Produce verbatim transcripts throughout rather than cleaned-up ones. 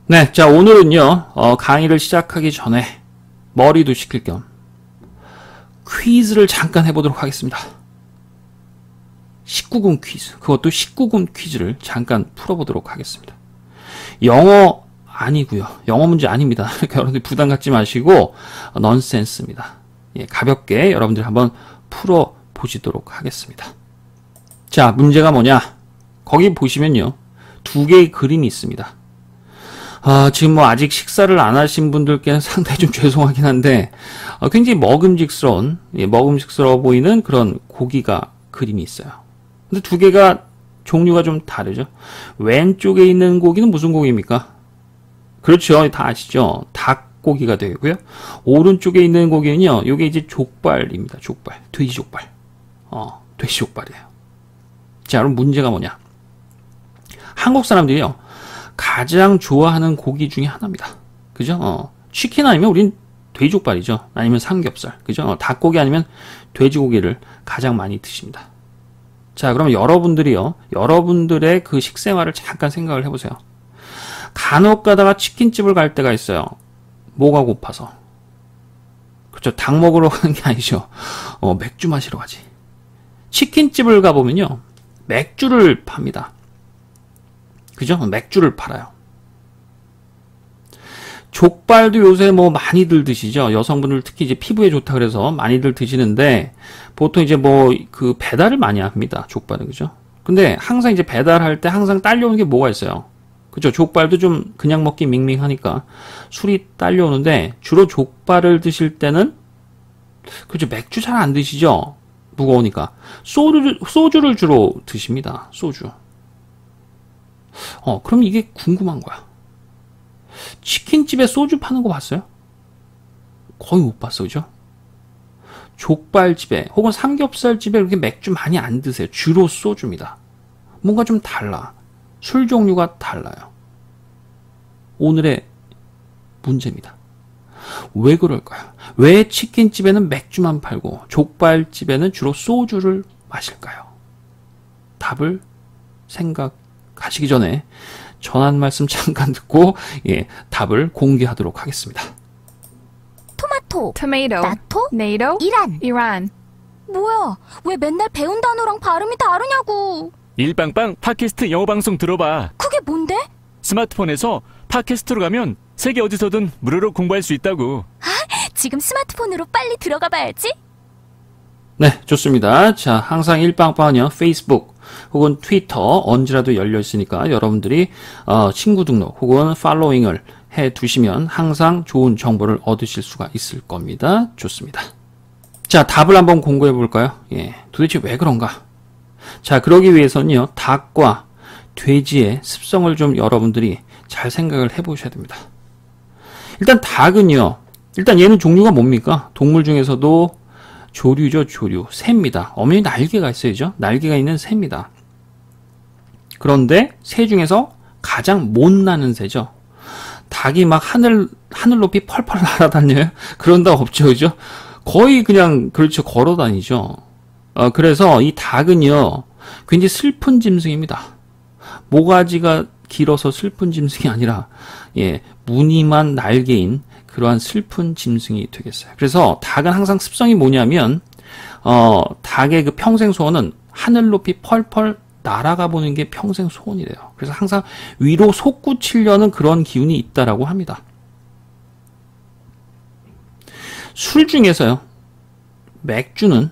네, 자 오늘은요 어, 강의를 시작하기 전에 머리도 식힐 겸 퀴즈를 잠깐 해보도록 하겠습니다. 십구 금 퀴즈, 그것도 십구 금 퀴즈를 잠깐 풀어보도록 하겠습니다. 영어 아니고요, 영어 문제 아닙니다. 여러분들 부담 갖지 마시고 어, 넌센스입니다. 예, 가볍게 여러분들 한번 풀어보시도록 하겠습니다. 자, 문제가 뭐냐? 거기 보시면요 두 개의 그림이 있습니다. 아, 지금 뭐 아직 식사를 안 하신 분들께는 상당히 좀 죄송하긴 한데 어, 굉장히 먹음직스러운, 예, 먹음직스러워 보이는 그런 고기가 그림이 있어요. 근데 두 개가 종류가 좀 다르죠. 왼쪽에 있는 고기는 무슨 고기입니까? 그렇죠, 다 아시죠? 닭고기가 되고요. 오른쪽에 있는 고기는요, 이게 이제 족발입니다. 족발, 돼지 족발. 어, 돼지 족발이에요. 자, 그럼 문제가 뭐냐? 한국 사람들이요 가장 좋아하는 고기 중에 하나입니다. 그죠? 어, 치킨 아니면 우린 돼지족발이죠. 아니면 삼겹살. 그죠? 어, 닭고기 아니면 돼지고기를 가장 많이 드십니다. 자, 그럼 여러분들이요, 여러분들의 그 식생활을 잠깐 생각을 해보세요. 간혹 가다가 치킨집을 갈 때가 있어요. 뭐가 고파서. 그렇죠. 닭 먹으러 가는 게 아니죠. 어, 맥주 마시러 가지. 치킨집을 가보면요, 맥주를 팝니다. 그죠? 맥주를 팔아요. 족발도 요새 뭐 많이들 드시죠? 여성분들 특히 이제 피부에 좋다 그래서 많이들 드시는데, 보통 이제 뭐 그 배달을 많이 합니다. 족발은. 그죠? 근데 항상 이제 배달할 때 항상 딸려오는 게 뭐가 있어요? 그죠? 족발도 좀 그냥 먹기 밍밍하니까 술이 딸려오는데, 주로 족발을 드실 때는, 그죠? 맥주 잘 안 드시죠? 무거우니까. 소주를, 소주를 주로 드십니다. 소주. 어, 그럼 이게 궁금한 거야. 치킨집에 소주 파는 거 봤어요? 거의 못 봤어, 그죠? 족발집에 혹은 삼겹살집에 그렇게 맥주 많이 안 드세요. 주로 소주입니다. 뭔가 좀 달라. 술 종류가 달라요. 오늘의 문제입니다. 왜 그럴까요? 왜 치킨집에는 맥주만 팔고 족발집에는 주로 소주를 마실까요? 답을 생각하시기 전에 전한 말씀 잠깐 듣고, 예, 답을 공개하도록 하겠습니다. 토마토, tomato, 나토, NATO, 이란. Iran. 뭐야, 왜 맨날 배운 단어랑 발음이 다르냐고. 일빵빵 팟캐스트 영어 방송 들어봐. 그게 뭔데? 스마트폰에서 팟캐스트로 가면 세계 어디서든 무료로 공부할 수 있다고. 지금 스마트폰으로 빨리 들어가 봐야지. 네, 좋습니다. 자, 항상 일빵빵은요, 페이스북 혹은 트위터 언제라도 열려 있으니까 여러분들이 어, 친구 등록 혹은 팔로잉을 해 두시면 항상 좋은 정보를 얻으실 수가 있을 겁니다. 좋습니다. 자, 답을 한번 공부해 볼까요? 예, 도대체 왜 그런가? 자, 그러기 위해서는요, 닭과 돼지의 습성을 좀 여러분들이 잘 생각을 해 보셔야 됩니다. 일단 닭은요, 일단 얘는 종류가 뭡니까? 동물 중에서도 조류죠, 조류. 새입니다. 어머니 날개가 있어야죠. 날개가 있는 새입니다. 그런데 새 중에서 가장 못 나는 새죠. 닭이 막 하늘, 하늘 높이 펄펄 날아다녀요? 그런 데 없죠, 그죠? 거의 그냥, 그렇죠, 걸어 다니죠. 어, 그래서 이 닭은요, 굉장히 슬픈 짐승입니다. 모가지가 길어서 슬픈 짐승이 아니라, 예, 무늬만 날개인 그러한 슬픈 짐승이 되겠어요. 그래서 닭은 항상 습성이 뭐냐면, 어, 닭의 그 평생 소원은 하늘 높이 펄펄 날아가 보는 게 평생 소원이래요. 그래서 항상 위로 솟구치려는 그런 기운이 있다라고 합니다. 술 중에서요, 맥주는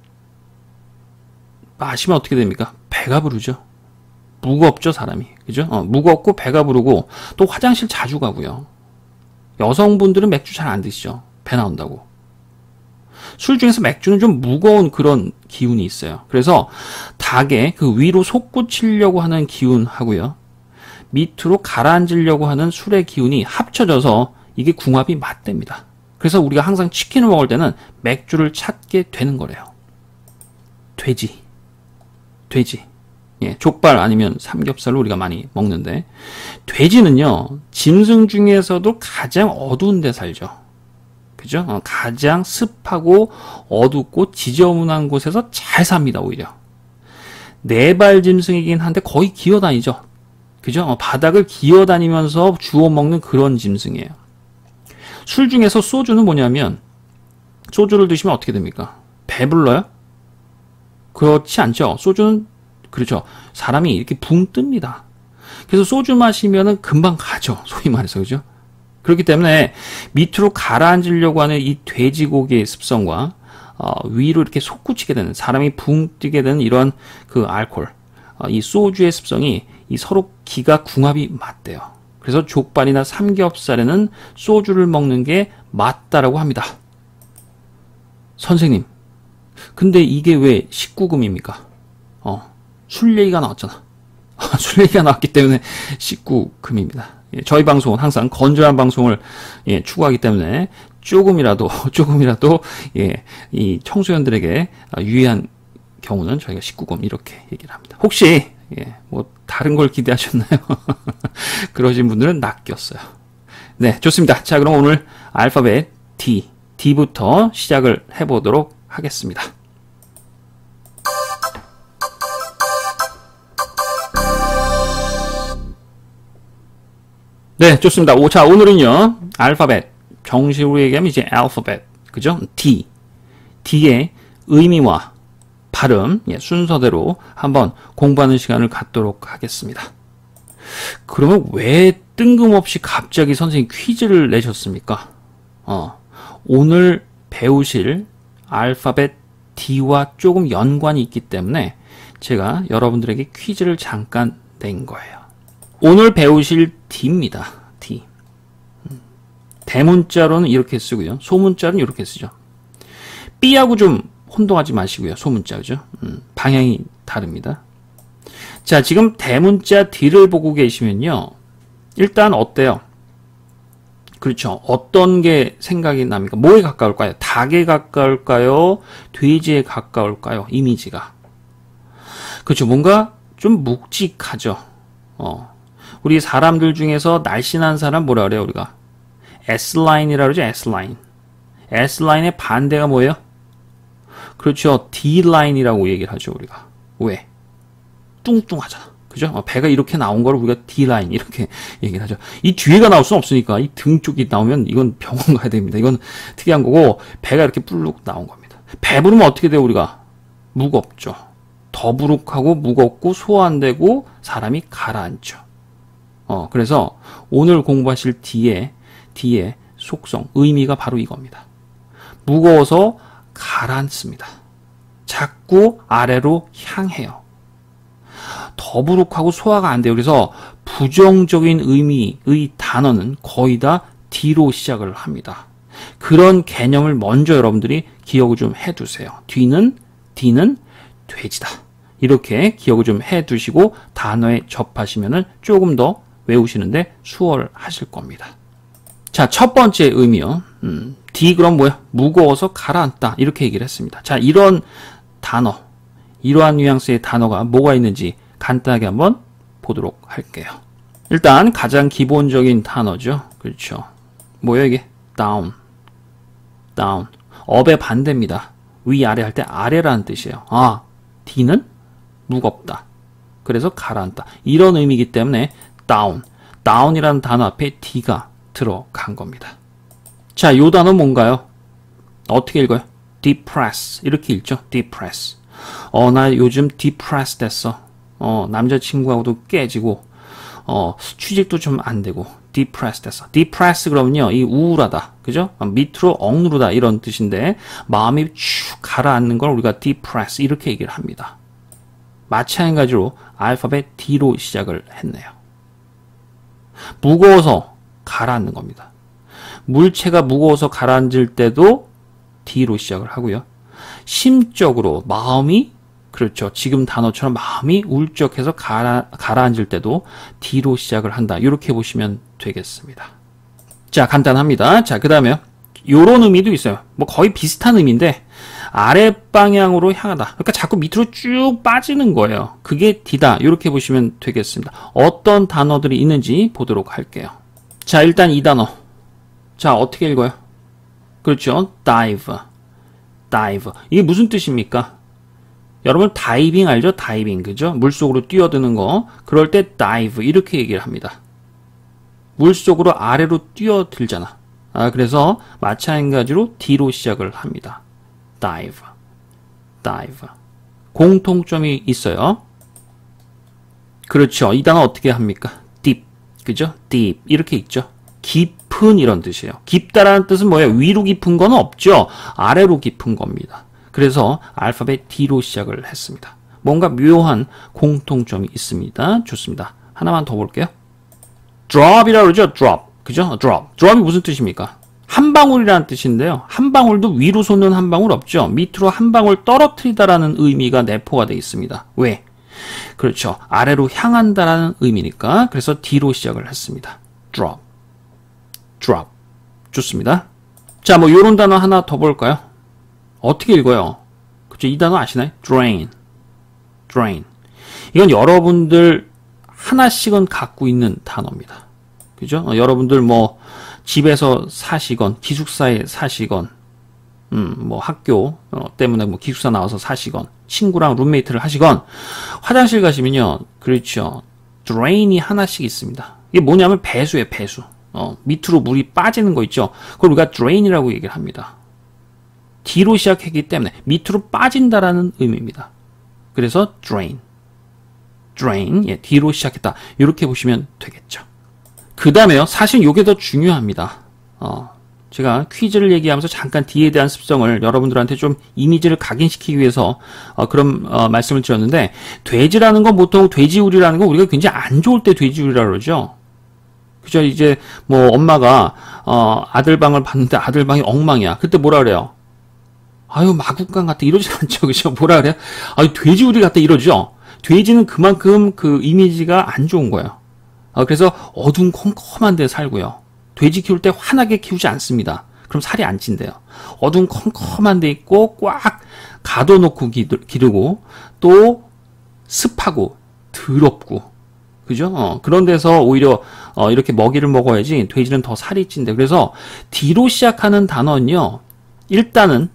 마시면 어떻게 됩니까? 배가 부르죠. 무겁죠, 사람이. 그죠? 어, 무겁고 배가 부르고 또 화장실 자주 가고요. 여성분들은 맥주 잘 안 드시죠. 배 나온다고. 술 중에서 맥주는 좀 무거운 그런 기운이 있어요. 그래서 닭의 그 위로 솟구치려고 하는 기운하고요, 밑으로 가라앉으려고 하는 술의 기운이 합쳐져서 이게 궁합이 맞답니다. 그래서 우리가 항상 치킨을 먹을 때는 맥주를 찾게 되는 거래요. 돼지. 돼지. 예, 족발 아니면 삼겹살로 우리가 많이 먹는데, 돼지는요, 짐승 중에서도 가장 어두운 데 살죠. 그죠? 어, 가장 습하고 어둡고 지저분한 곳에서 잘 삽니다, 오히려. 네발 짐승이긴 한데 거의 기어다니죠. 그죠? 어, 바닥을 기어다니면서 주워 먹는 그런 짐승이에요. 술 중에서 소주는 뭐냐면 소주를 드시면 어떻게 됩니까? 배불러요? 그렇지 않죠. 소주는 그렇죠. 사람이 이렇게 붕 뜹니다. 그래서 소주 마시면은 금방 가죠. 소위 말해서 그죠? 그렇기 때문에 밑으로 가라앉으려고 하는 이 돼지고기의 습성과 어, 위로 이렇게 솟구치게 되는 사람이 붕 뜨게 되는 이런 그 알코올, 어, 이 소주의 습성이 이 서로 기가 궁합이 맞대요. 그래서 족발이나 삼겹살에는 소주를 먹는 게 맞다라고 합니다. 선생님, 근데 이게 왜 십구 금입니까? 어, 술 얘기가 나왔잖아. 술 얘기가 나왔기 때문에 십구 금입니다. 예, 저희 방송은 항상 건전한 방송을 예, 추구하기 때문에 조금이라도 조금이라도 예, 이 청소년들에게 유의한 경우는 저희가 십구 금 이렇게 얘기를 합니다. 혹시 예, 뭐 다른 걸 기대하셨나요? 그러신 분들은 낚였어요. 네, 좋습니다. 자, 그럼 오늘 알파벳 D, D부터 시작을 해보도록 하겠습니다. 네, 좋습니다. 오, 자, 오늘은요, 알파벳, 정식으로 얘기하면 이제 알파벳, 그죠? D, D의 의미와 발음, 예, 순서대로 한번 공부하는 시간을 갖도록 하겠습니다. 그러면 왜 뜬금없이 갑자기 선생님 퀴즈를 내셨습니까? 어, 오늘 배우실 알파벳 D와 조금 연관이 있기 때문에 제가 여러분들에게 퀴즈를 잠깐 낸 거예요. 오늘 배우실 D입니다. D. 대문자로는 이렇게 쓰고요. 소문자로는 이렇게 쓰죠. B하고 좀 혼동하지 마시고요. 소문자, 그죠? 음, 방향이 다릅니다. 자, 지금 대문자 D를 보고 계시면요. 일단 어때요? 그렇죠. 어떤 게 생각이 납니까? 뭐에 가까울까요? 닭에 가까울까요? 돼지에 가까울까요? 이미지가. 그렇죠. 뭔가 좀 묵직하죠. 어. 우리 사람들 중에서 날씬한 사람 뭐라 그래요, 우리가? S라인이라고 그러죠, S라인. S라인의 반대가 뭐예요? 그렇죠. D라인이라고 얘기를 하죠, 우리가. 왜? 뚱뚱하잖아. 그죠? 어, 배가 이렇게 나온 걸 우리가 D라인 이렇게 얘기를 하죠. 이 뒤에가 나올 수는 없으니까 이 등 쪽이 나오면 이건 병원 가야 됩니다. 이건 특이한 거고 배가 이렇게 불룩 나온 겁니다. 배부르면 어떻게 돼요, 우리가? 무겁죠. 더부룩하고 무겁고 소화 안 되고 사람이 가라앉죠. 어, 그래서 오늘 공부하실 D의, D의 속성, 의미가 바로 이겁니다. 무거워서 가라앉습니다. 자꾸 아래로 향해요. 더부룩하고 소화가 안 돼요. 그래서 부정적인 의미의 단어는 거의 다 D로 시작을 합니다. 그런 개념을 먼저 여러분들이 기억을 좀 해두세요. D는, D는 돼지다. 이렇게 기억을 좀 해두시고 단어에 접하시면은 조금 더 외우시는데 수월하실 겁니다. 자, 첫 번째 의미요. 음, D 그럼 뭐야? 무거워서 가라앉다. 이렇게 얘기를 했습니다. 자, 이런 단어, 이러한 뉘앙스의 단어가 뭐가 있는지 간단하게 한번 보도록 할게요. 일단 가장 기본적인 단어죠. 그렇죠. 뭐예요 이게? down, down. up의 반대입니다. 위아래 할 때 아래라는 뜻이에요. 아, D는 무겁다. 그래서 가라앉다. 이런 의미이기 때문에 down, down이라는 단어 앞에 D가 들어간 겁니다. 자, 요 단어 뭔가요? 어떻게 읽어요? depress. 이렇게 읽죠. depress. 어, 나 요즘 depressed 됐어. 어, 남자친구하고도 깨지고, 어, 취직도 좀 안 되고, depressed 됐어. depress 그러면요, 이 우울하다. 그죠? 밑으로 억누르다. 이런 뜻인데, 마음이 쭉 가라앉는 걸 우리가 depress. 이렇게 얘기를 합니다. 마찬가지로 알파벳 D로 시작을 했네요. 무거워서 가라앉는 겁니다. 물체가 무거워서 가라앉을 때도 D로 시작을 하고요. 심적으로 마음이 그렇죠. 지금 단어처럼 마음이 울적해서 가라, 가라앉을 때도 D로 시작을 한다. 이렇게 보시면 되겠습니다. 자, 간단합니다. 자, 그 다음에 요런 의미도 있어요. 뭐 거의 비슷한 의미인데 아랫방향으로 향하다. 그러니까 자꾸 밑으로 쭉 빠지는 거예요. 그게 D다. 이렇게 보시면 되겠습니다. 어떤 단어들이 있는지 보도록 할게요. 자, 일단 이 단어. 자, 어떻게 읽어요? 그렇죠. dive. dive. 이게 무슨 뜻입니까? 여러분 다이빙 알죠? 다이빙 그죠? 물속으로 뛰어드는 거. 그럴 때 dive 이렇게 얘기를 합니다. 물속으로 아래로 뛰어들잖아. 아, 그래서 마찬가지로 D로 시작을 합니다. dive, dive. 공통점이 있어요. 그렇죠. 이 단어 어떻게 합니까? deep, 그죠? deep 이렇게 있죠. 깊은 이런 뜻이에요. 깊다라는 뜻은 뭐예요? 위로 깊은 건 없죠. 아래로 깊은 겁니다. 그래서 알파벳 D로 시작을 했습니다. 뭔가 묘한 공통점이 있습니다. 좋습니다. 하나만 더 볼게요. drop이라고 그러죠. drop. 그죠? drop. drop이 무슨 뜻입니까? 한 방울이라는 뜻인데요. 한 방울도 위로 솟는 한 방울 없죠. 밑으로 한 방울 떨어뜨리다라는 의미가 내포가 되어 있습니다. 왜? 그렇죠. 아래로 향한다라는 의미니까. 그래서 D로 시작을 했습니다. drop. drop. 좋습니다. 자, 뭐 요런 단어 하나 더 볼까요? 어떻게 읽어요? 그쵸? 이 단어 아시나요? drain. drain. 이건 여러분들 하나씩은 갖고 있는 단어입니다. 그죠? 어, 여러분들 뭐 집에서 사시건 기숙사에 사시건 음, 뭐 학교 어, 때문에 뭐 기숙사 나와서 사시건 친구랑 룸메이트를 하시건 화장실 가시면요. 그렇죠. drain이 하나씩 있습니다. 이게 뭐냐면 배수예요, 배수. 어, 밑으로 물이 빠지는 거 있죠. 그걸 우리가 drain이라고 얘기를 합니다. D로 시작했기 때문에 밑으로 빠진다라는 의미입니다. 그래서 drain. drain. 예, D로 시작했다. 이렇게 보시면 되겠죠. 그 다음에요. 사실 이게 더 중요합니다. 어, 제가 퀴즈를 얘기하면서 잠깐 D에 대한 습성을 여러분들한테 좀 이미지를 각인시키기 위해서 어, 그런 어, 말씀을 드렸는데 돼지라는 건 보통 돼지우리라는 건 우리가 굉장히 안 좋을 때 돼지우리라고 그러죠. 그죠? 이제 뭐 엄마가 어, 아들 방을 봤는데 아들 방이 엉망이야. 그때 뭐라 그래요? 아유 마구간 같다 이러지 않죠. 그죠? 뭐라 그래요? 아유 돼지우리 같다 이러죠. 돼지는 그만큼 그 이미지가 안 좋은 거예요. 어, 그래서 어두운 컴컴한 데 살고요. 돼지 키울 때 환하게 키우지 않습니다. 그럼 살이 안 찐대요. 어두운 컴컴한 데 있고 꽉 가둬놓고 기르고 또 습하고 더럽고 그죠? 어, 그런 데서 오히려 어, 이렇게 먹이를 먹어야지 돼지는 더 살이 찐대. 그래서 D로 시작하는 단어는요. 일단은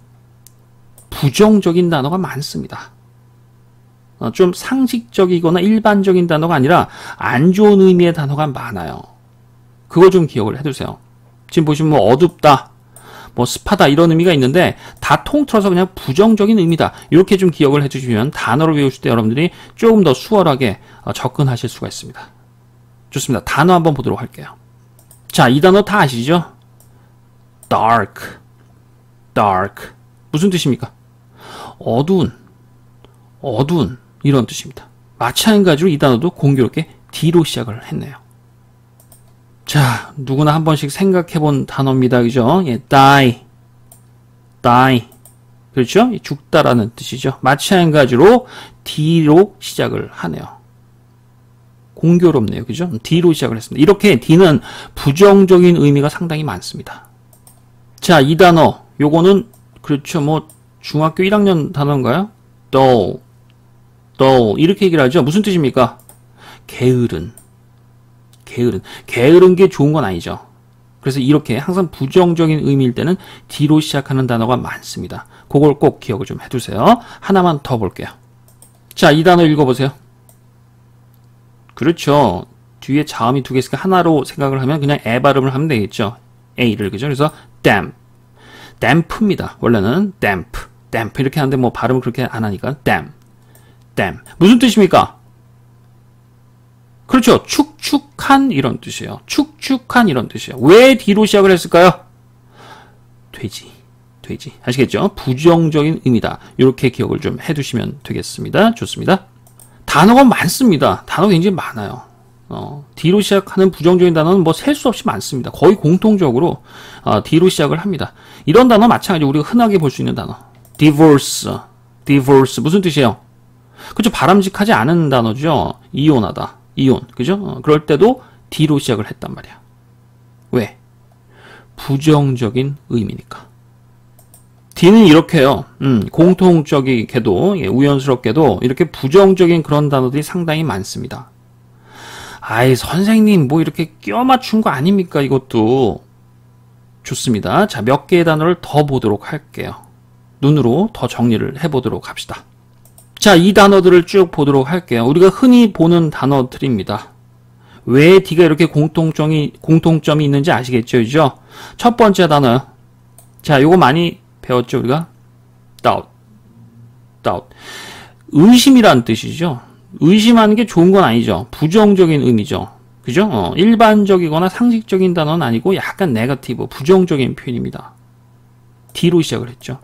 부정적인 단어가 많습니다. 어, 좀 상식적이거나 일반적인 단어가 아니라 안 좋은 의미의 단어가 많아요. 그거 좀 기억을 해두세요. 지금 보시면 뭐 어둡다, 뭐 습하다 이런 의미가 있는데 다 통틀어서 그냥 부정적인 의미다. 이렇게 좀 기억을 해주시면 단어를 외우실 때 여러분들이 조금 더 수월하게 어, 접근하실 수가 있습니다. 좋습니다. 단어 한번 보도록 할게요. 자, 이 단어 다 아시죠? dark, dark. 무슨 뜻입니까? 어두운, 어두운 이런 뜻입니다. 마찬가지로 이 단어도 공교롭게 D로 시작을 했네요. 자, 누구나 한 번씩 생각해 본 단어입니다. 그죠? 예, die, die. 그렇죠? 죽다라는 뜻이죠. 마찬가지로 D로 시작을 하네요. 공교롭네요. 그죠? D로 시작을 했습니다. 이렇게 D는 부정적인 의미가 상당히 많습니다. 자, 이 단어, 요거는 그렇죠. 뭐 중학교 일 학년 단어인가요? dull, dull 이렇게 얘기를 하죠. 무슨 뜻입니까? 게으른, 게으른. 게으른 게 좋은 건 아니죠. 그래서 이렇게 항상 부정적인 의미일 때는 D로 시작하는 단어가 많습니다. 그걸 꼭 기억을 좀 해두세요. 하나만 더 볼게요. 자, 이 단어 읽어보세요. 그렇죠. 뒤에 자음이 두 개 있으니까 하나로 생각을 하면 그냥 애 발음을 하면 되겠죠. A를, 그죠? 그래서 damp, damp입니다. 원래는 damp, damp 이렇게 하는데 뭐 발음을 그렇게 안 하니까 damp, damp. 무슨 뜻입니까? 그렇죠. 축축한 이런 뜻이에요. 축축한 이런 뜻이에요. 왜 D로 시작을 했을까요? 돼지, 돼지. 아시겠죠? 부정적인 의미다. 이렇게 기억을 좀 해두시면 되겠습니다. 좋습니다. 단어가 많습니다. 단어가 굉장히 많아요. 어, D로 시작하는 부정적인 단어는 뭐 셀 수 없이 많습니다. 거의 공통적으로 어, D로 시작을 합니다. 이런 단어 마찬가지로 우리가 흔하게 볼 수 있는 단어. divorce, divorce 무슨 뜻이에요? 그렇죠. 바람직하지 않은 단어죠. 이혼하다, 이혼, 그죠? 어, 그럴 때도 D로 시작을 했단 말이야. 왜? 부정적인 의미니까. D는 이렇게요. 음, 공통적이게도 예, 우연스럽게도 이렇게 부정적인 그런 단어들이 상당히 많습니다. 아이 선생님 뭐 이렇게 끼워 맞춘 거 아닙니까? 이것도 좋습니다. 자, 몇 개의 단어를 더 보도록 할게요. 눈으로 더 정리를 해보도록 합시다. 자, 이 단어들을 쭉 보도록 할게요. 우리가 흔히 보는 단어들입니다. 왜 D가 이렇게 공통점이, 공통점이 있는지 아시겠죠? 그죠? 첫 번째 단어. 자, 요거 많이 배웠죠, 우리가? doubt. doubt. 의심이란 뜻이죠. 의심하는 게 좋은 건 아니죠. 부정적인 의미죠. 그죠? 어, 일반적이거나 상식적인 단어는 아니고 약간 네거티브, 부정적인 표현입니다. D로 시작을 했죠.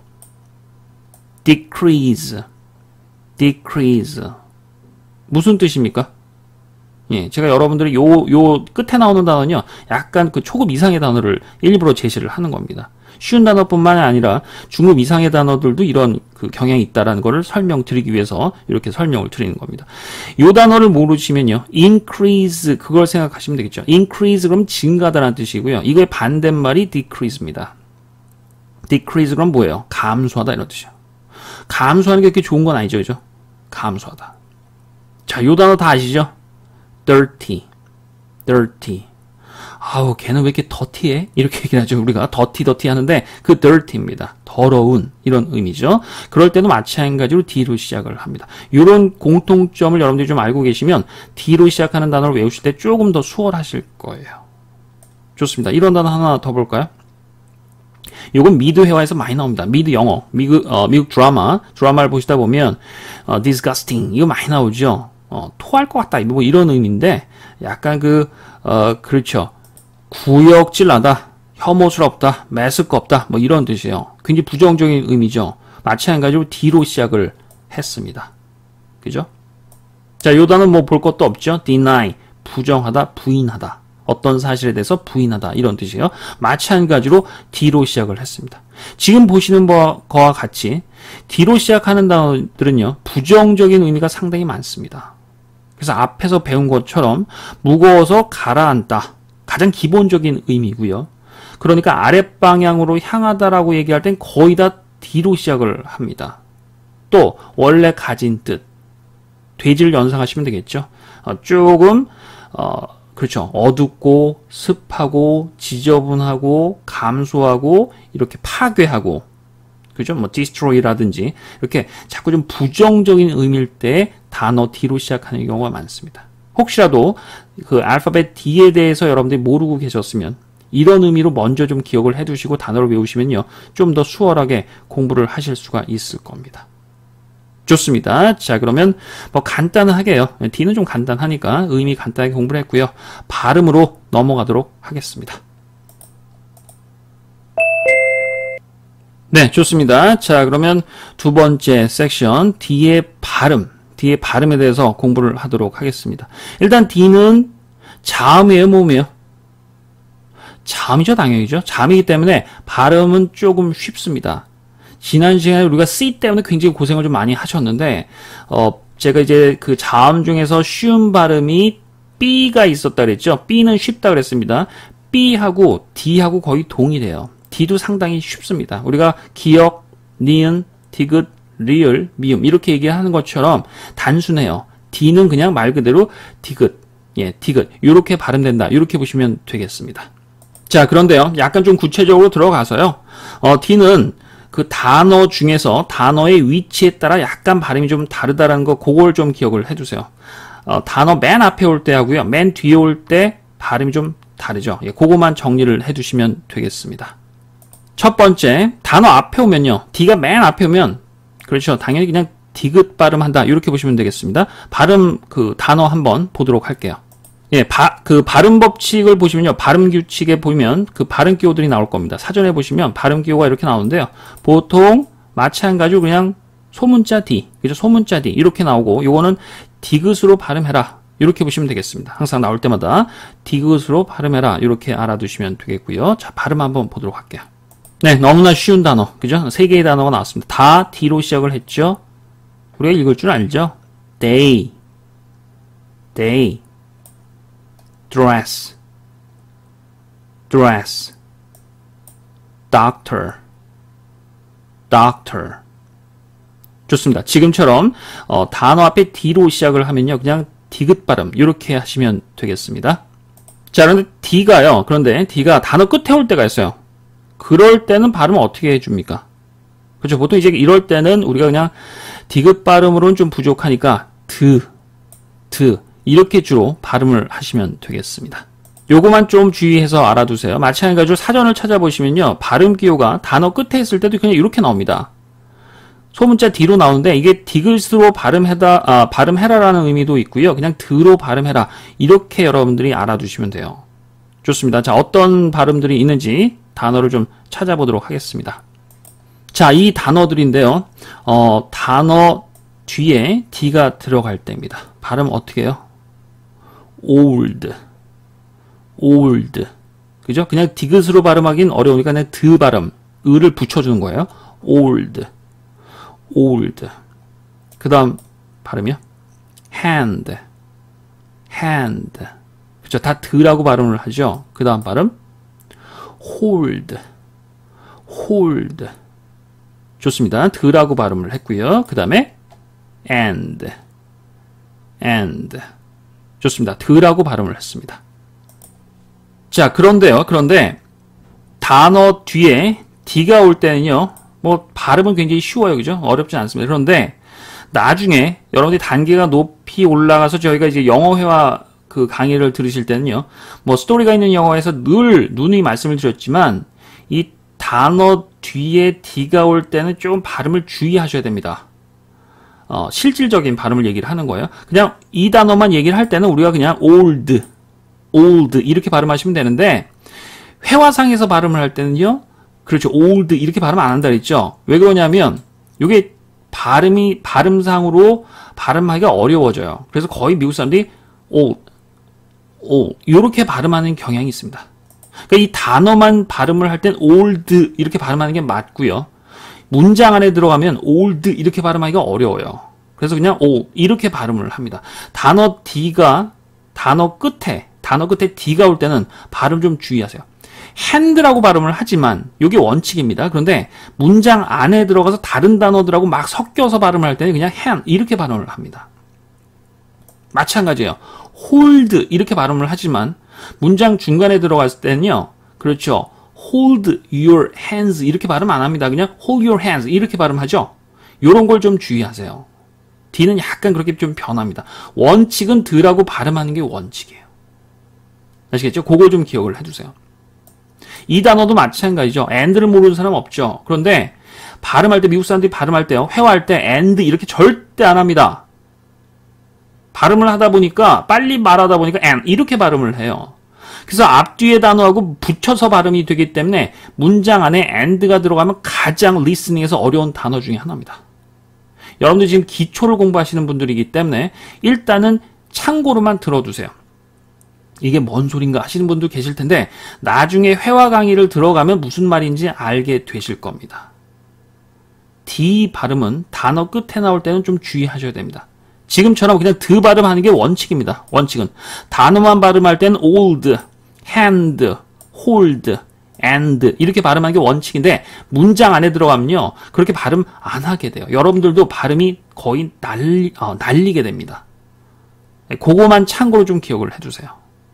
decrease. decrease. 무슨 뜻입니까? 예, 제가 여러분들이 요, 요 끝에 나오는 단어는요, 약간 그 초급 이상의 단어를 일부러 제시를 하는 겁니다. 쉬운 단어뿐만 아니라 중급 이상의 단어들도 이런 그 경향이 있다라는 것을 설명드리기 위해서 이렇게 설명을 드리는 겁니다. 요 단어를 모르시면요, increase, 그걸 생각하시면 되겠죠. increase 그럼 증가다라는 뜻이고요. 이거의 반대말이 decrease입니다. decrease 그럼 뭐예요? 감소하다 이런 뜻이에요. 감소하는 게 그렇게 좋은 건 아니죠, 그죠? 감소하다. 자, 요 단어 다 아시죠? dirty, dirty. 아우, 걔는 왜 이렇게 더티해? 이렇게 얘기하죠. 우리가 더티, 더티 하는데 그 dirty입니다. 더러운 이런 의미죠. 그럴 때도 마찬가지로 D로 시작을 합니다. 이런 공통점을 여러분들이 좀 알고 계시면 D로 시작하는 단어를 외우실 때 조금 더 수월하실 거예요. 좋습니다. 이런 단어 하나 더 볼까요? 이건 미드 회화에서 많이 나옵니다. 미드 영어, 미국, 어, 미국 드라마, 드라마를 보시다 보면 어, disgusting 이거 많이 나오죠. 어, 토할 것 같다 뭐 이런 의미인데 약간 그 어, 그렇죠. 구역질나다, 혐오스럽다, 매스껍다 뭐 이런 뜻이에요. 굉장히 부정적인 의미죠. 마찬가지로 D로 시작을 했습니다. 그죠? 자, 요 단어 뭐 볼 것도 없죠. deny, 부정하다, 부인하다. 어떤 사실에 대해서 부인하다 이런 뜻이에요. 마찬가지로 D로 시작을 했습니다. 지금 보시는 거와 같이 D로 시작하는 단어들은요, 부정적인 의미가 상당히 많습니다. 그래서 앞에서 배운 것처럼 무거워서 가라앉다. 가장 기본적인 의미고요. 그러니까 아랫방향으로 향하다라고 얘기할 땐 거의 다 D로 시작을 합니다. 또 원래 가진 뜻. 돼지를 연상하시면 되겠죠. 어, 조금 어, 그렇죠. 어둡고 습하고 지저분하고 감소하고 이렇게 파괴하고 그죠? 뭐 destroy라든지 이렇게 자꾸 좀 부정적인 의미일 때 단어 D로 시작하는 경우가 많습니다. 혹시라도 그 알파벳 D에 대해서 여러분들이 모르고 계셨으면 이런 의미로 먼저 좀 기억을 해두시고 단어를 외우시면요, 좀 더 수월하게 공부를 하실 수가 있을 겁니다. 좋습니다. 자, 그러면 뭐 간단하게요. D는 좀 간단하니까 의미 간단하게 공부를 했고요. 발음으로 넘어가도록 하겠습니다. 네, 좋습니다. 자, 그러면 두 번째 섹션 D의 발음, D의 발음에 대해서 공부를 하도록 하겠습니다. 일단 D는 자음이에요, 모음이에요? 자음이죠, 당연히죠. 자음이기 때문에 발음은 조금 쉽습니다. 지난 시간에 우리가 C 때문에 굉장히 고생을 좀 많이 하셨는데, 어, 제가 이제 그 자음 중에서 쉬운 발음이 B가 있었다 그랬죠. B는 쉽다 그랬습니다. B하고 D하고 거의 동일해요. D도 상당히 쉽습니다. 우리가 기역, 니은, 디귿, 리을, 미음 이렇게 얘기하는 것처럼 단순해요. D는 그냥 말 그대로 디귿, 예, 디귿 이렇게 발음된다. 이렇게 보시면 되겠습니다. 자, 그런데요, 약간 좀 구체적으로 들어가서요, 어, D는 그 단어 중에서 단어의 위치에 따라 약간 발음이 좀 다르다라는 거, 그걸 좀 기억을 해두세요. 어, 단어 맨 앞에 올 때 하고요, 맨 뒤에 올 때 발음이 좀 다르죠. 예, 그거만 정리를 해두시면 되겠습니다. 첫 번째, 단어 앞에 오면요, D가 맨 앞에 오면, 그렇죠, 당연히 그냥 디귿 발음한다. 이렇게 보시면 되겠습니다. 발음 그 단어 한번 보도록 할게요. 예, 바, 그 발음 법칙을 보시면요, 발음 규칙에 보면 그 발음 기호들이 나올 겁니다. 사전에 보시면 발음 기호가 이렇게 나오는데요, 보통 마찬가지로 그냥 소문자 D, 그죠? 소문자 D 이렇게 나오고, 요거는 디귿으로 발음해라. 이렇게 보시면 되겠습니다. 항상 나올 때마다 디귿으로 발음해라. 이렇게 알아두시면 되겠고요. 자, 발음 한번 보도록 할게요. 네, 너무나 쉬운 단어, 그죠? 세 개의 단어가 나왔습니다. 다 D로 시작을 했죠? 우리가 읽을 줄 알죠? day, day, dress, dress, doctor, doctor. 좋습니다. 지금처럼 어, 단어 앞에 D로 시작을 하면요, 그냥 디귿 발음 이렇게 하시면 되겠습니다. 자, 그런데 D가요, 그런데 D가 단어 끝에 올 때가 있어요. 그럴 때는 발음을 어떻게 해줍니까? 그렇죠. 보통 이제 이럴 때는 우리가 그냥 디귿 발음으로는 좀 부족하니까 드, 드 이렇게 주로 발음을 하시면 되겠습니다. 요거만 좀 주의해서 알아두세요. 마찬가지로 사전을 찾아보시면요. 발음 기호가 단어 끝에 있을 때도 그냥 이렇게 나옵니다. 소문자 D로 나오는데 이게 디귿으로 발음해다, 아, 발음해라라는 의미도 있고요. 그냥 드로 발음해라. 이렇게 여러분들이 알아두시면 돼요. 좋습니다. 자, 어떤 발음들이 있는지 단어를 좀 찾아보도록 하겠습니다. 자, 이 단어들인데요. 어, 단어 뒤에 D가 들어갈 때입니다. 발음 어떻게 해요? old, old. 그죠? 그냥 디귿으로 발음하긴 어려우니까 그냥 드 발음, 을을 붙여주는 거예요. old, old. 그 다음 발음이요? hand, hand. 그죠? 다 드라고 발음을 하죠. 그 다음 발음 hold, hold. 좋습니다. 드라고 발음을 했고요. 그 다음에 and, and. 좋습니다. 드라고 발음을 했습니다. 자, 그런데요. 그런데 단어 뒤에 D가 올 때는요. 뭐 발음은 굉장히 쉬워요. 그죠? 어렵지 않습니다. 그런데 나중에 여러분들이 단계가 높이 올라가서 저희가 이제 영어회화 그 강의를 들으실 때는요. 뭐 스토리가 있는 영어에서 늘 누누이 말씀을 드렸지만 이 단어 뒤에 D가 올 때는 좀 발음을 주의하셔야 됩니다. 어, 실질적인 발음을 얘기를 하는 거예요. 그냥 이 단어만 얘기를 할 때는 우리가 그냥 old, old 이렇게 발음하시면 되는데 회화상에서 발음을 할 때는요. 그렇죠. old 이렇게 발음 안 한다 그랬죠. 왜 그러냐면 이게 발음이 발음상으로 발음하기가 어려워져요. 그래서 거의 미국 사람들이 old, old 이렇게 발음하는 경향이 있습니다. 그러니까 이 단어만 발음을 할 땐 old 이렇게 발음하는 게 맞고요. 문장 안에 들어가면 old 이렇게 발음하기가 어려워요. 그래서 그냥 old 이렇게 발음을 합니다. 단어 D가 단어 끝에 단어 끝에 D가 올 때는 발음 좀 주의하세요. hand라고 발음을 하지만 이게 원칙입니다. 그런데 문장 안에 들어가서 다른 단어들하고 막 섞여서 발음을 할 때는 그냥 hand 이렇게 발음을 합니다. 마찬가지예요. hold 이렇게 발음을 하지만 문장 중간에 들어갔을 때는요. 그렇죠. hold your hands 이렇게 발음 안 합니다. 그냥 hold your hands 이렇게 발음하죠. 이런 걸 좀 주의하세요. D는 약간 그렇게 좀 변합니다. 원칙은 드라고 발음하는 게 원칙이에요. 아시겠죠? 그거 좀 기억을 해두세요. 이 단어도 마찬가지죠. and를 모르는 사람 없죠. 그런데 발음할 때 미국 사람들이 발음할 때요. 회화할 때 and 이렇게 절대 안 합니다. 발음을 하다 보니까 빨리 말하다 보니까 and 이렇게 발음을 해요. 그래서 앞뒤의 단어하고 붙여서 발음이 되기 때문에 문장 안에 and가 들어가면 가장 listening에서 어려운 단어 중에 하나입니다. 여러분들 지금 기초를 공부하시는 분들이기 때문에 일단은 참고로만 들어두세요. 이게 뭔 소린가 하시는 분도 계실 텐데 나중에 회화 강의를 들어가면 무슨 말인지 알게 되실 겁니다. D 발음은 단어 끝에 나올 때는 좀 주의하셔야 됩니다. 지금처럼 그냥 드 발음하는 게 원칙입니다. 원칙은 단어만 발음할 때는 old, hand, hold, and 이렇게 발음하는 게 원칙인데 문장 안에 들어가면요. 그렇게 발음 안 하게 돼요. 여러분들도 발음이 거의 날리, 어, 날리게 됩니다. 그거만 참고로 좀 기억을 해주세요.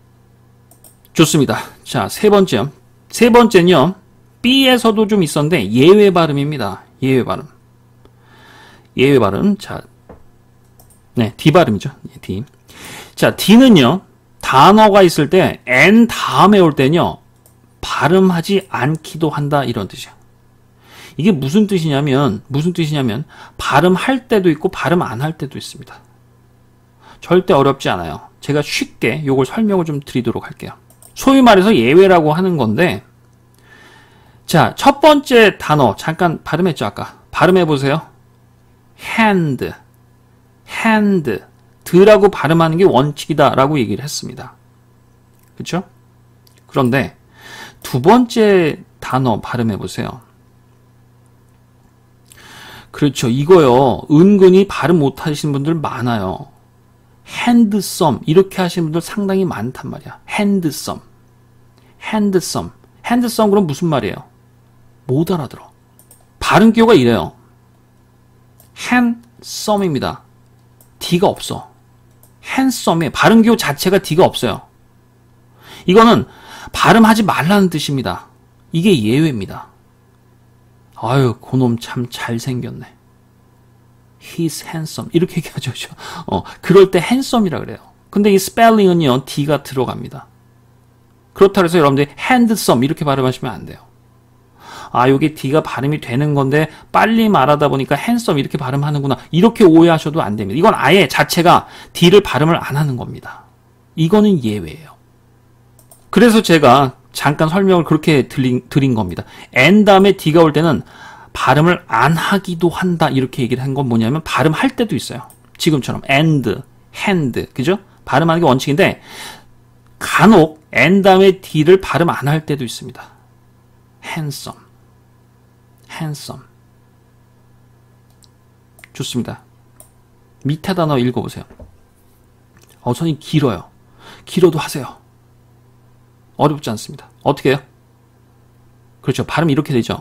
좋습니다. 자, 세 번째요. 세 번째는요. B에서도 좀 있었는데 예외 발음입니다. 예외 발음. 예외 발음. 자, 네, D 발음이죠. D. 자, D는요. 단어가 있을 때 N 다음에 올 때는요. 발음하지 않기도 한다 이런 뜻이에요. 이게 무슨 뜻이냐면 무슨 뜻이냐면 발음할 때도 있고 발음 안 할 때도 있습니다. 절대 어렵지 않아요. 제가 쉽게 이걸 설명을 좀 드리도록 할게요. 소위 말해서 예외라고 하는 건데 자, 첫 번째 단어 잠깐 발음했죠 아까. 발음해 보세요. hand, hand, 드라고 발음하는 게 원칙이다라고 얘기를 했습니다. 그렇죠? 그런데 두 번째 단어 발음해 보세요. 그렇죠. 이거요. 은근히 발음 못 하시는 분들 많아요. handsome 이렇게 하시는 분들 상당히 많단 말이야. handsome, handsome, handsome 그럼 무슨 말이에요? 못 알아들어. 발음 기호가 이래요. handsome입니다. D가 없어. handsome의 발음 기호 자체가 D가 없어요. 이거는 발음하지 말라는 뜻입니다. 이게 예외입니다. 아유, 그놈 참 잘생겼네. he's handsome. 이렇게 얘기하죠. 그죠? 어, 그럴 때 handsome이라 그래요. 근데 이 스펠링은요, D가 들어갑니다. 그렇다고 해서 여러분들이 handsome 이렇게 발음하시면 안 돼요. 아, 요게 D가 발음이 되는 건데 빨리 말하다 보니까 handsome 이렇게 발음하는구나. 이렇게 오해하셔도 안 됩니다. 이건 아예 자체가 D를 발음을 안 하는 겁니다. 이거는 예외예요. 그래서 제가 잠깐 설명을 그렇게 드린, 드린 겁니다. N 다음에 D가 올 때는 발음을 안 하기도 한다. 이렇게 얘기를 한 건 뭐냐면 발음할 때도 있어요. 지금처럼 and, hand, 그죠? 발음하는 게 원칙인데 간혹 N 다음에 D를 발음 안 할 때도 있습니다. handsome, handsome. 좋습니다. 밑에 단어 읽어보세요. 어, 선이 길어요. 길어도 하세요. 어렵지 않습니다. 어떻게 해요? 그렇죠. 발음이 이렇게 되죠.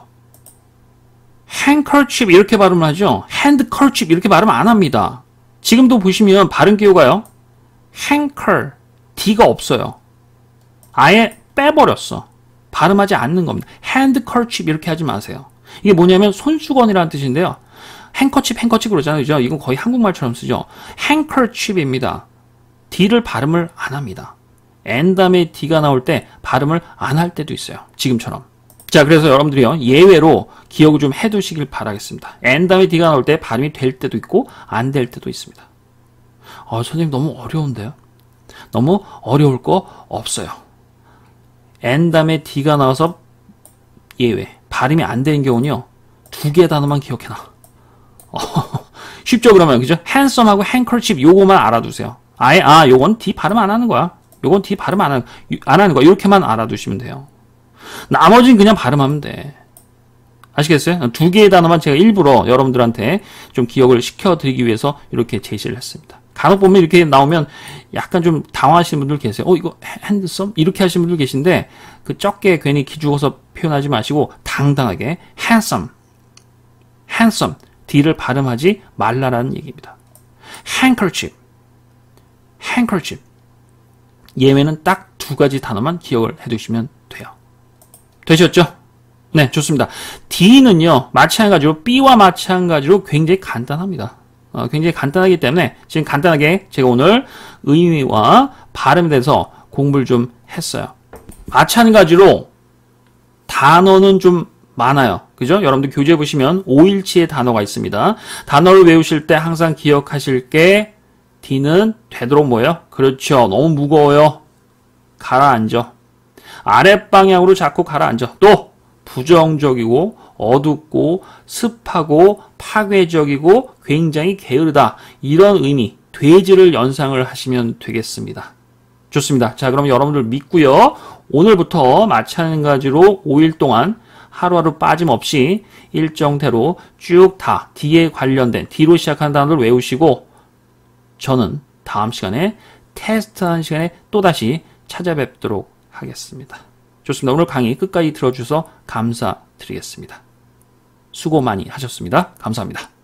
handkerchief 이렇게 발음을 하죠. handkerchief 이렇게 발음 안 합니다. 지금도 보시면 발음 기호가요. handker, D가 없어요. 아예 빼버렸어. 발음하지 않는 겁니다. handkerchief 이렇게 하지 마세요. 이게 뭐냐면 손수건이라는 뜻인데요. handkerchief, handkerchief 그러잖아요. 그죠? 이건 거의 한국말처럼 쓰죠. handkerchief입니다. D를 발음을 안 합니다. N 다음에 D가 나올 때 발음을 안 할 때도 있어요. 지금처럼. 자, 그래서 여러분들이요, 예외로 기억을 좀 해두시길 바라겠습니다. N 다음에 D가 나올 때 발음이 될 때도 있고 안 될 때도 있습니다. 어, 선생님 너무 어려운데요? 너무 어려울 거 없어요. N 다음에 D가 나와서 예외, 발음이 안 되는 경우는요, 두 개의 단어만 기억해놔. 어, 쉽죠, 그러면. 그죠? handsome하고 handkerchief 요거만 알아두세요. 아예, 아, 요건 D 발음 안 하는 거야. 요건 D 발음 안 하는, 안 하는 거야. 이렇게만 알아두시면 돼요. 나머지는 그냥 발음하면 돼. 아시겠어요? 두 개의 단어만 제가 일부러 여러분들한테 좀 기억을 시켜드리기 위해서 이렇게 제시를 했습니다. 간혹 보면 이렇게 나오면 약간 좀 당황하시는 분들 계세요. 어, 이거 핸드썸? 이렇게 하시는 분들 계신데 그 적게 괜히 기죽어서 표현하지 마시고 당당하게 handsome, handsome, D를 발음하지 말라라는 얘기입니다. handkerchief, handkerchief. 예외는 딱 두 가지 단어만 기억을 해두시면 돼요. 되셨죠? 네, 좋습니다. D는요, 마찬가지로 B와 마찬가지로 굉장히 간단합니다. 어, 굉장히 간단하기 때문에 지금 간단하게 제가 오늘 의미와 발음에 대해서 공부를 좀 했어요. 마찬가지로 단어는 좀 많아요. 그죠? 여러분들 교재 보시면 오일치의 단어가 있습니다. 단어를 외우실 때 항상 기억하실 게 D는 되도록 뭐예요? 그렇죠. 너무 무거워요. 가라앉아. 아랫방향으로 자꾸 가라앉아. 또 부정적이고 어둡고 습하고 파괴적이고 굉장히 게으르다. 이런 의미, 돼지를 연상을 하시면 되겠습니다. 좋습니다. 자, 그럼 여러분들 믿고요. 오늘부터 마찬가지로 오 일 동안 하루하루 빠짐없이 일정대로 쭉 다 D에 관련된 D로 시작하는 단어를 외우시고 저는 다음 시간에 테스트하는 시간에 또다시 찾아뵙도록 하겠습니다. 좋습니다. 오늘 강의 끝까지 들어주셔서 감사드리겠습니다. 수고 많이 하셨습니다. 감사합니다.